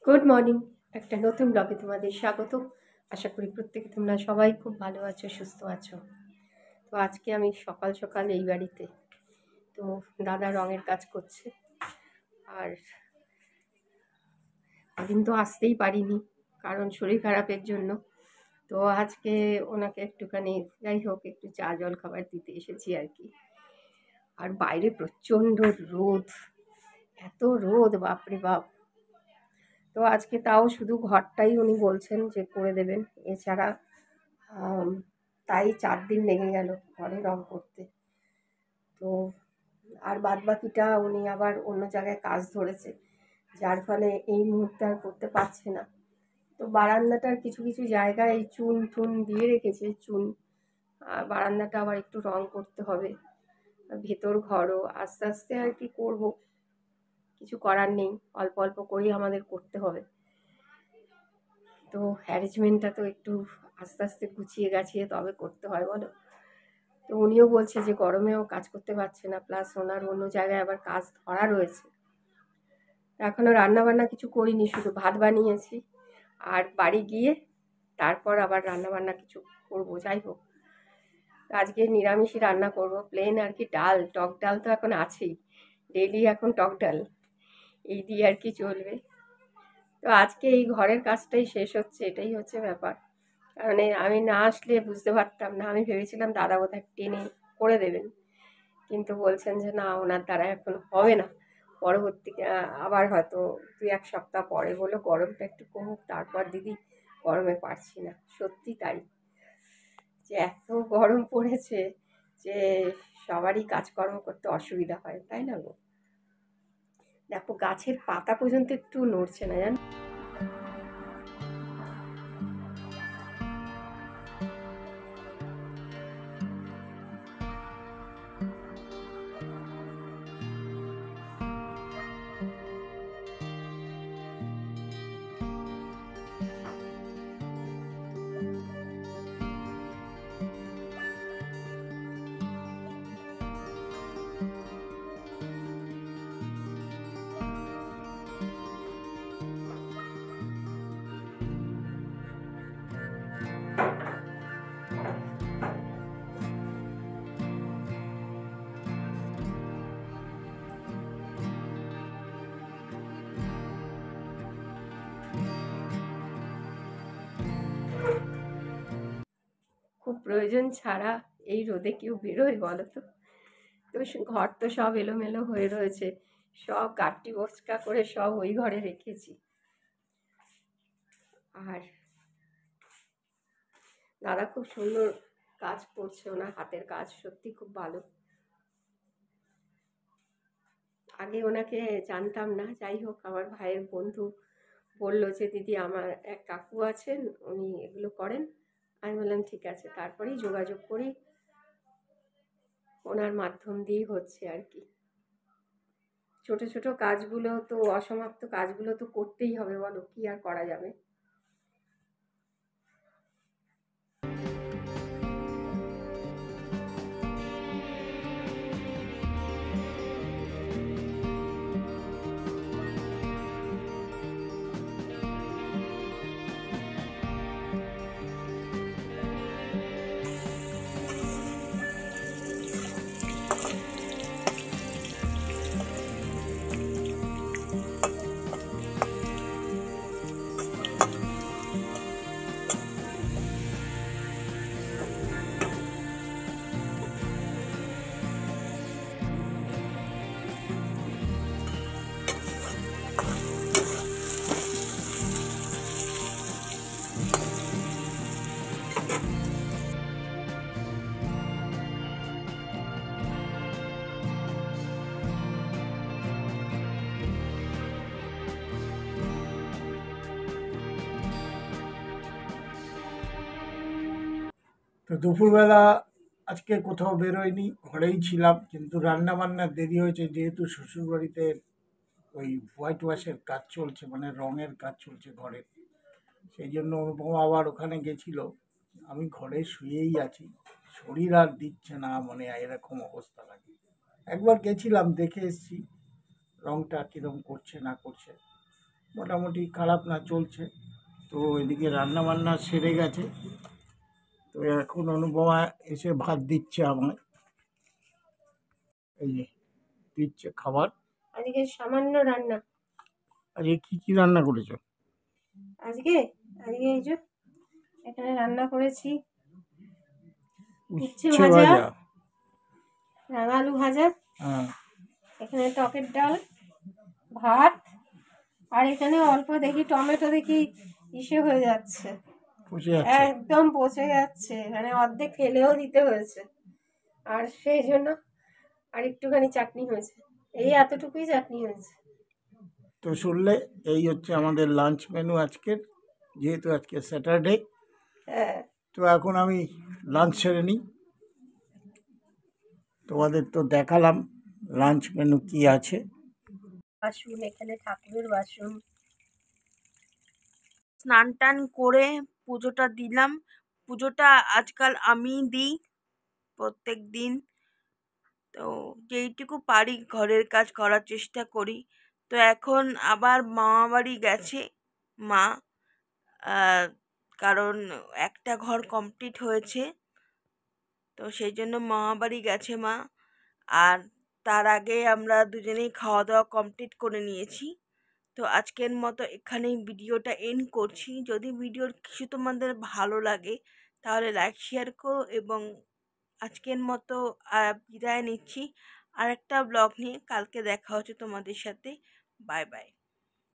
Good morning. একটা নতুন ব্লগে তোমাদের স্বাগত। আশা করি প্রত্যেকে তোমরা সবাই খুব ভালো আছো, সুস্থ আছো। তো আজকে আমি সকাল সকাল এই বাড়িতে, তো দাদা রঙের কাজ করছে। আর ওদিন তো আসতেই পারিনি কারণ শরীর খারাপের জন্য। তো আজকে ওনাকে একটুখানি যাই হোক একটু চা জল খাবার দিতে এসেছি আর কি। আর বাইরে প্রচণ্ড রোদ, এত রোদ বাপরে বাপ। তো আজকে তাও শুধু ঘরটাই উনি বলছেন যে করে দেবেন, এছাড়া আম, তাই 4 দিন লেগে গেল ঘরে রং করতে। তো আর বাদবাকিটা উনি আবার অন্য জায়গায় কাজ ধরেছে, যার ফলে এই মুহূর্তে আর করতে পারছে না। তো বারান্দাটার কিছু কিছু জায়গায় এই চুন টুন দিয়ে রেখেছে, চুন। বারান্দাটা আবার একটু রং করতে হবে। ভেতর ঘরও আস্তে আস্তে আর কি করব, কিছু করার নেই, অল্প অল্প করেই আমাদের করতে হবে। তো অ্যারেঞ্জমেন্টটা তো একটু আস্তে আস্তে গুছিয়ে গাছিয়ে তবে করতে হয় বলো। তো উনিও বলছে যে গরমেও কাজ করতে পারছে না, প্লাস ওনার অন্য জায়গায় আবার কাজ ধরা রয়েছে। এখনও রান্না বান্না কিছু করিনি, শুধু ভাত বানিয়েছি। আর বাড়ি গিয়ে তারপর আবার রান্না বান্না কিছু করবো। যাই হোক, আজকে নিরামিষই রান্না করব, প্লেন আর কি। ডাল, টক ডাল তো এখন আছেই, ডেইলি এখন টক ডাল, এই দিয়ে আর কি চলবে। তো আজকে এই ঘরের কাজটাই শেষ হচ্ছে, এটাই হচ্ছে ব্যাপার। কারণ আমি না আসলে বুঝতে পারতাম না, আমি ভেবেছিলাম দাদা বোধহয় টেনে করে দেবেন, কিন্তু বলছেন যে না, ওনার দ্বারা এখন হবে না। পরবর্তী আবার হয়তো 2-1 সপ্তাহ পরে বলো, গরমটা একটু কমুক তারপর দিদি, গরমে পারছি না। সত্যি তাই, যে এত গরম পড়েছে যে সবারই কাজকর্ম করতে অসুবিধা হয়, তাই না গো? দেখো গাছের পাতা পর্যন্ত একটু নড়ছে না, জানো। খুব প্রয়োজন ছাড়া এই রোদে কেউ বেরোয় বলো তো? তো ঘর তো সব এলোমেলো হয়ে রয়েছে, সব গাঁটটি বস্কা করে সব ওই ঘরে রেখেছি। আর দাদা খুব সুন্দর কাজ করছে, ওনার হাতের কাজ সত্যি খুব ভালো। আগে ওনাকে জানতাম না, যাই হোক আমার ভাইয়ের বন্ধু বললো যে দিদি আমার এক কাকু আছেন, উনি এগুলো করেন। আমি বললাম ঠিক আছে, তারপরেই যোগাযোগ করি, ওনার মাধ্যম দিয়েই হচ্ছে আর কি। ছোট ছোট কাজগুলো তো, অসমাপ্ত কাজগুলো তো করতেই হবে বলো, কি আর করা যাবে। তো দুপুরবেলা আজকে কোথাও বেরোয়নি, ঘরেই ছিলাম। কিন্তু রান্না বান্নার দেরি হয়েছে, যেহেতু শ্বশুরবাড়িতে ওই হোয়াইট ওয়াশের কাজ চলছে, মানে রঙের কাজ চলছে ঘরের। সেই জন্য অনুপমা আবার ওখানে গেছিল। আমি ঘরে শুয়েই আছি, শরীর আর দিচ্ছে না, মানে এরকম অবস্থা লাগে। একবার গেছিলাম, দেখে এসেছি রংটা কীরকম করছে না করছে। মোটামুটি খারাপ না, চলছে। তো এদিকে রান্না বান্না সেরে গেছে। তো এখন অনুপমা এসে ভাত দিচ্ছে আমায়, এই যে দিচ্ছে খাবার। আজকে সামান্য রান্না। আজকে কি কি রান্না করেছো? আজকে আজকে এই যে এখানে রান্না করেছি উচ্ছে উচ্ছে ভাজা, ভাজা। রাঙা আলু ভাজা, হ্যাঁ। এখানে টকের ডাল, ভাত, আর এখানে অল্প দেখি টমেটো দেখি ইসে হয়ে যাচ্ছে, পচে যাচ্ছে। একদম পচে যাচ্ছে, মানে অর্ধেক ফেলেও দিতে হয়েছে। আর সেই জন্য আর একটুখানি চাটনি হয়েছে, এই এতটুকুই চাটনি হয়েছে। তো শুনলে, এই হচ্ছে আমাদের লাঞ্চ মেনু আজকের, যেহেতু আজকে স্যাটারডে। হ্যাঁ, তো এখন আমি লাঞ্চ সেরে নিই। তোমাদের তো দেখালাম লাঞ্চ মেনু কি আছে। বাসন এখানে ঠাকুরের বাসন। স্নান টান করে পুজোটা দিলাম। পুজোটা আজকাল আমিই দিই প্রত্যেক দিন। তো যেইটুকু পারি ঘরের কাজ করার চেষ্টা করি। তো এখন আবার মামা বাড়ি গেছে মা, কারণ একটা ঘর কমপ্লিট হয়েছে, তো সেই জন্য মামা বাড়ি গেছে মা। আর তার আগে আমরা দুজনেই খাওয়া দাওয়া কমপ্লিট করে নিয়েছি। তো আজকের মতো এখানেই ভিডিওটা এন্ড করছি। যদি ভিডিওর কিছু তোমাদের ভালো লাগে তাহলে লাইক শেয়ার করো, এবং আজকের মতো বিদায় নিচ্ছি। আর একটা ব্লগ নিয়ে কালকে দেখা হচ্ছে তোমাদের সাথে। Bye by.